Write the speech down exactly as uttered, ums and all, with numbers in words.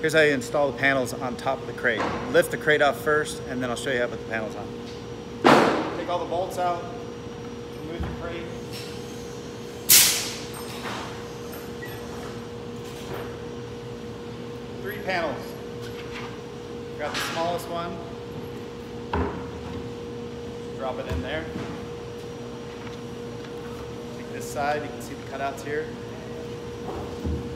Here's how you install the panels on top of the crate. Lift the crate off first, and then I'll show you how to put the panels on. Take all the bolts out, remove the crate. Three panels. Got the smallest one. Drop it in there. Take this side, you can see the cutouts here.